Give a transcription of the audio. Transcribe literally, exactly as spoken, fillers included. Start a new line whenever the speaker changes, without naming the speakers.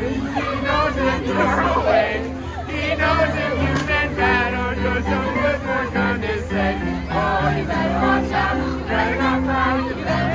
He knows if you're away. He knows if you've been bad or do some good work on this day. Oh, you better watch out. You better not cry. You better